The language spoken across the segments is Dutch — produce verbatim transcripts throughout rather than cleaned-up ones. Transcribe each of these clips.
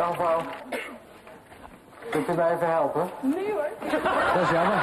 Dag mevrouw. Kunt u mij even helpen? Nee hoor. Dat is jammer.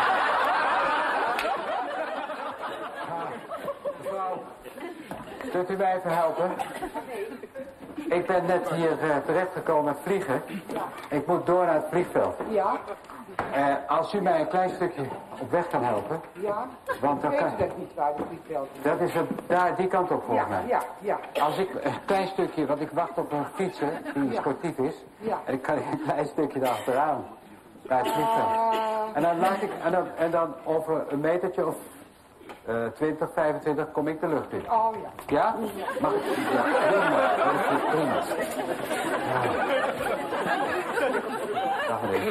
Ah, mevrouw, kunt u mij even helpen? Ik ben net hier uh, terechtgekomen met vliegen. Ik moet door naar het vliegveld. Ja. Uh, als u mij een klein stukje op weg kan helpen. Ja. Want dan ik kan... weet dat niet waar het vliegveld is. Dat is een, daar, die kant op volgens ja, mij. Ja, ja. Als ik een klein stukje, want ik wacht op een fietser die ja. sportief is. Ja. En ik kan een klein stukje erachteraan. Bij het vliegveld. Uh... En dan laat ik, en dan, en dan over een metertje of uh, twintig, vijfentwintig kom ik de lucht in. Oh ja. Ja? Mag ik? Ja, prima. Dat is prima. Ja. Dag meneer.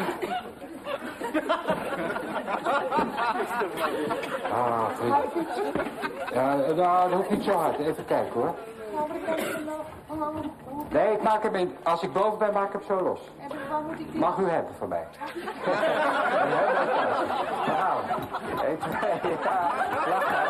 Ah, prima. Ja, nou, dat hoeft niet zo hard. Even kijken hoor. Nee, ik maak hem in. Als ik boven ben, maak ik hem zo los. Mag u hebben van mij. Nou, één, twee, ja. Lach maar.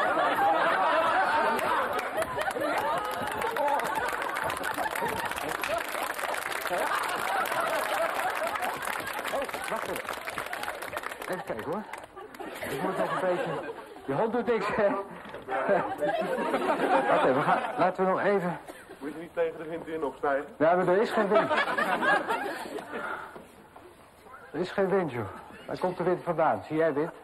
Oh, wacht even. Even kijken hoor. Ik moet nog een beetje... Je hond doet niks, hè? Wacht even, we gaan... laten we nog even... Moet je niet tegen de wind in opstijgen? Ja, maar er is geen wind. Er is geen wind, joh. Waar komt de wind vandaan? Zie jij wind?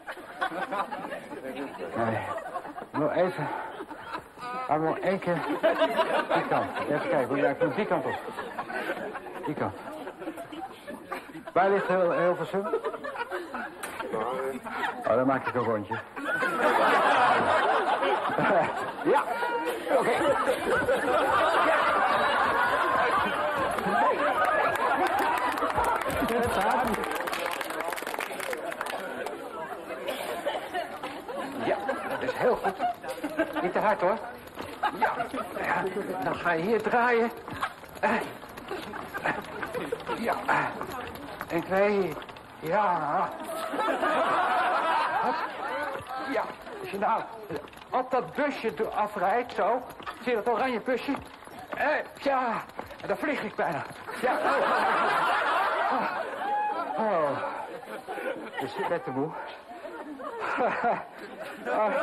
Nee. Nog even... Maar nog één keer... Die kant. Even kijken, hoe ik moet die kant op. Die kant. Waar ligt heel, Hilversum? Oh, dan maak ik een rondje. Ja, oké. Okay. Ja, dat is heel goed. Niet te hard hoor. Ja, ja. Dan ga je hier draaien. Ja. En twee. Ja. Ja, als je nou op dat busje afrijdt, zo. Zie je dat oranje busje? Eh, ja, en dan vlieg ik bijna. Ja, oh. Oh. Oh. Dus je bent te moe. Oh.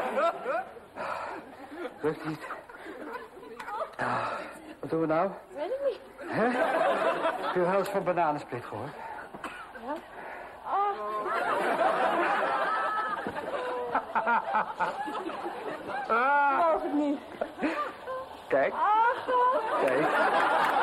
Lukt niet. Oh. Wat doen we nou? Weet ik niet. Hè? Heb je wel eens van bananensplit gehoord? Ja. Oh. Ah. Geloof het niet. Kijk. Ah, Kijk.